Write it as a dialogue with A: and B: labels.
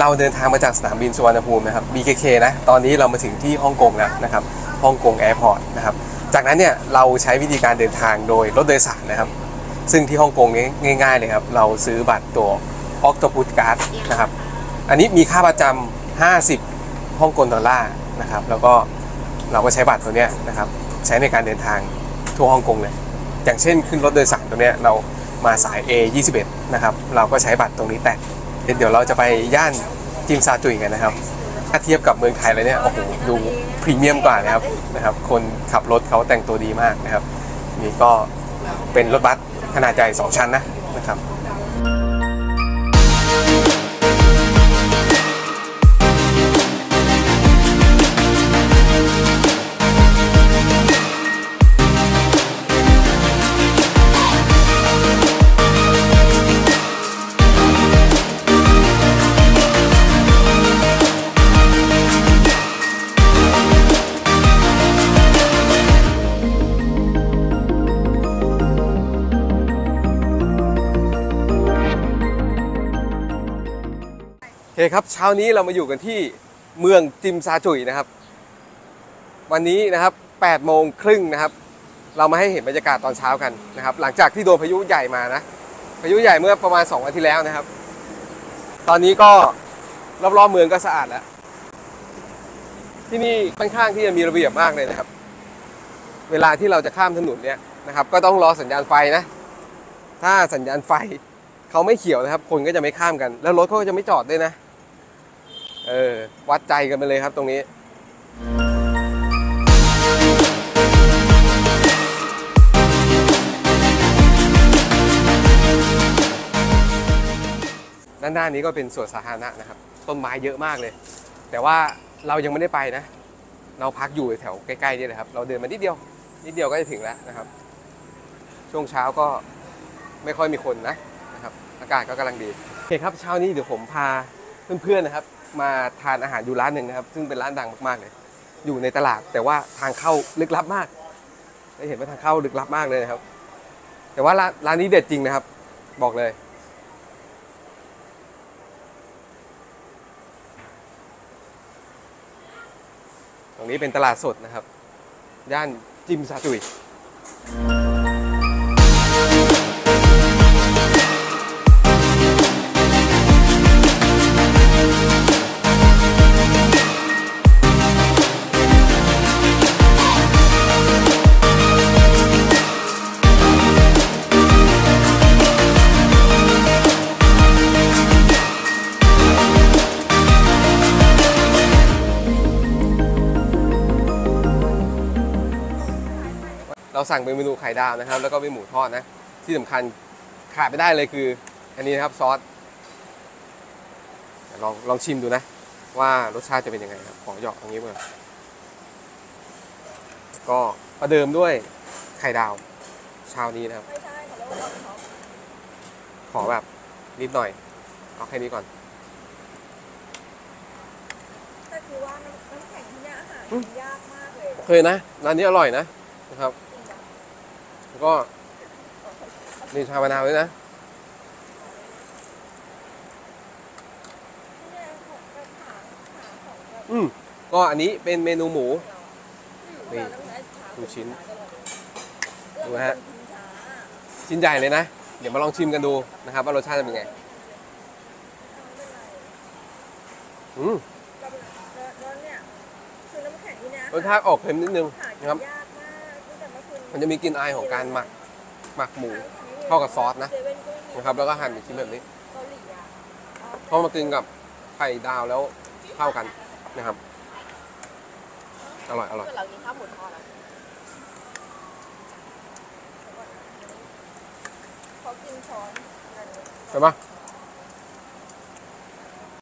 A: เราเดินทางมาจากสนามบินสุวรรณภูมินะครับ BKK นะตอนนี้เรามาถึงที่ฮ่องกงแล้วนะครับฮ่องกงแอร์พอร์ตนะครับจากนั้นเนี่ยเราใช้วิธีการเดินทางโดยรถโดยสารนะครับซึ่งที่ฮ่องกงนี้ง่ายๆเลยครับเราซื้อบัตรตัว Octopus Card นะครับอันนี้มีค่าประจำ50ฮ่องกงดอลลาร์นะครับแล้วก็เราก็ใช้บัตรตัวนี้นะครับใช้ในการเดินทางทั่วฮ่องกงเลยอย่างเช่นขึ้นรถโดยสารตัวนี้เรามาสาย A21 นะครับเราก็ใช้บัตรตรงนี้แตะเดี๋ยวเราจะไปย่านจิมซาจุยกันนะครับถ้าเทียบกับเมืองไทยเลยเนี่ยโอ้โหดูพรีเมียมกว่านะครับคนขับรถเขาแต่งตัวดีมากนะครับนี่ก็เป็นรถบัสขนาดใหญ่2ชั้นนะครับโอเคครับเช้านี้เรามาอยู่กันที่เมืองจิมซาจุยนะครับวันนี้นะครับ8:30นะครับเรามาให้เห็นบรรยากาศตอนเช้ากันนะครับหลังจากที่โดนพายุใหญ่มานะพายุใหญ่เมื่อประมาณ2 วันที่แล้วนะครับตอนนี้ก็รอบๆเมืองก็สะอาดแล้วที่นี่ค่อนข้างที่จะมีระเบียบมากเลยนะครับเวลาที่เราจะข้ามถนนเนี่ยนะครับก็ต้องรอสัญญาณไฟนะถ้าสัญญาณไฟเขาไม่เขียวนะครับคนก็จะไม่ข้ามกันแล้วรถเขาก็จะไม่จอดด้วยนะวัดใจกันไปเลยครับตรงนี้ด้านหน้านี้ก็เป็นสวนสาธารณะนะครับต้นไม้เยอะมากเลยแต่ว่าเรายังไม่ได้ไปนะเราพักอยู่แถวใกล้ๆนี่เลยครับเราเดินมานิดเดียวก็จะถึงแล้วนะครับช่วงเช้าก็ไม่ค่อยมีคนนะครับอากาศก็กำลังดีโอเคครับเช้านี้เดี๋ยวผมพาเพื่อนๆนะครับมาทานอาหารอยู่ร้านหนึ่งนะครับซึ่งเป็นร้านดังมากๆเลยอยู่ในตลาดแต่ว่าทางเข้าลึกลับมากได้เห็นว่าทางเข้าลึกลับมากเลยนะครับแต่ว่าร้านนี้เด็ดจริงนะครับบอกเลยตรงนี้เป็นตลาดสดนะครับย่านจิมซาจุยเราสั่งเป็นเมนูไข่ดาวนะครับแล้วก็เป็นหมูทอดนะที่สำคัญขาดไม่ได้เลยคืออันนี้นะครับซอสลองชิมดูนะว่ารสชาติจะเป็นยังไงครับขอหยอกตรงนี้ก่อนก็ประเดิมด้วยไข่ดาวเช้านี้นะครับขอแบบนิดหน่อยเอาแค่นี้ก่อน
B: แต่คือว่าน้ำแข็งที่นี่อาหารยากมากเลย
A: เคยนะร้านนี้อร่อยนะครับก็มีชามะนาวด้วยนะก็อันนี้เป็นเมนูหมูนี่ดูชิ้นดูฮะชิ้นใหญ่เลยนะเดี๋ยวมาลองชิมกันดูนะครับว่ารสชาติจะเป็นไงรสชาติออกเค็มนิดนึงนะครับมันจะมีกลิ่นอายของการหมักหมูเข้ากับซอสนะครับแล้วก็หั่นเป็นชิ้นแบบนี้เข้ามากินกับไข่ดาวแล้วเข้ากันนะครับอร่อยเรากินข้าวหมูทอดเขากินช้อนใช่ปะ